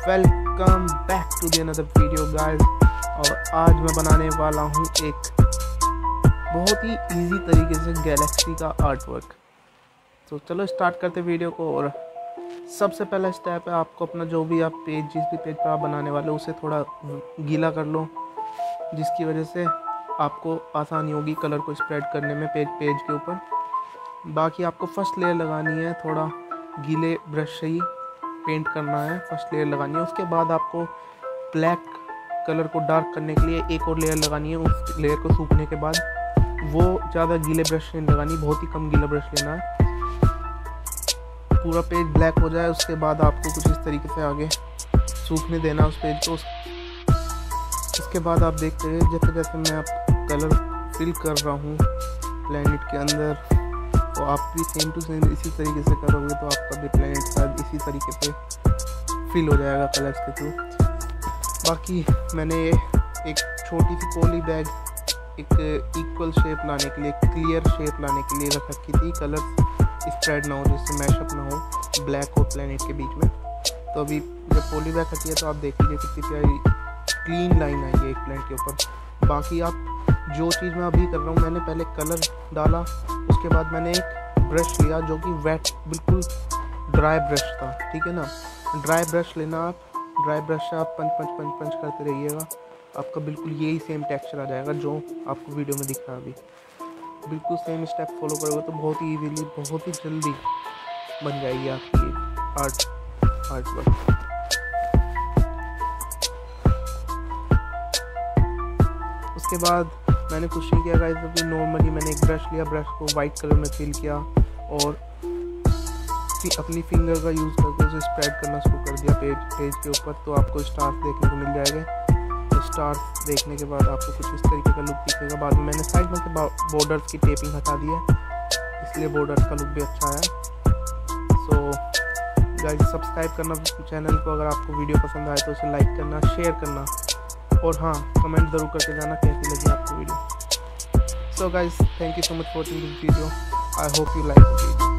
Welcome back to the another video guys. और आज मैं बनाने वाला हूँ एक बहुत ही इजी तरीके से गैलेक्सी का आर्ट वर्क। तो चलो स्टार्ट करते वीडियो को। और सबसे पहला स्टेप है, आपको अपना जो भी आप पेज, जिस भी पेज पर आप बनाने वाले हो उसे थोड़ा गीला कर लो, जिसकी वजह से आपको आसानी होगी कलर को स्प्रेड करने में पेज के ऊपर। बाकी आपको फर्स्ट लेयर लगानी है, थोड़ा गीले ब्रश से ही पेंट करना है, फर्स्ट लेयर लगानी है। उसके बाद आपको ब्लैक कलर को डार्क करने के लिए एक और लेयर लगानी है। उस लेयर को सूखने के बाद वो ज़्यादा गीले ब्रश नहीं लगानी, बहुत ही कम गीला ब्रश लेना है। पूरा पेज ब्लैक हो जाए उसके बाद आपको कुछ इस तरीके से आगे सूखने देना उस पेज को। उसके बाद आप देखते हैं जैसे जैसे मैं आप कलर फिल कर रहा हूँ प्लैनेट के अंदर, तो आप भी सेम टू सेम इसी तरीके से करोगे तो आपका भी प्लैनेट शायद इसी तरीके से फिल हो जाएगा कलर्स के थ्रू। बाकी मैंने एक छोटी सी पॉली बैग एक इक्वल शेप लाने के लिए, क्लियर शेप लाने के लिए रख रखी थी, कलर स्प्रेड ना हो, जिससे मैशअप ना हो ब्लैक और प्लैनेट के बीच में। तो अभी जब पॉली बैग हटी है तो आप देख लीजिए कितनी प्यारी क्लीन लाइन आई है एक प्लैनेट के ऊपर। बाकी आप जो चीज़ मैं अभी कर रहा हूँ, मैंने पहले कलर डाला, उसके बाद मैंने एक ब्रश लिया जो कि वेट बिल्कुल ड्राई ब्रश था, ठीक है ना। ड्राई ब्रश लेना आप, ड्राई ब्रश से आप पंच करते रहिएगा, आपका बिल्कुल यही सेम टेक्सचर आ जाएगा जो आपको वीडियो में दिख रहा है अभी। बिल्कुल सेम स्टेप फॉलो करोगे तो बहुत ही ईजीली, बहुत ही जल्दी बन जाएगी आपकी आर्ट वर्क। उसके बाद मैंने कुछ नहीं किया गाइस, अभी नॉर्मली मैंने एक ब्रश लिया, ब्रश को वाइट कलर में फिल किया और अपनी फिंगर का यूज़ करके उसे स्प्रेड करना शुरू कर दिया पेज के ऊपर। तो आपको स्टार्स देखने को मिल जाएंगे। तो स्टार्स देखने के बाद आपको कुछ इस तरीके का लुक दिखेगा। बाद में मैंने साइड में से बॉर्डर्स की टेपिंग हटा दी है, इसलिए बॉर्डर्स का लुक भी अच्छा आया। सो गाइस, सब्सक्राइब करना चैनल को, अगर आपको वीडियो पसंद आए तो उसे लाइक करना, शेयर करना, और हाँ, कमेंट ज़रूर करके जाना कैसी लगी आपको video. So guys, thank you so much for watching this video. I hope you like the video.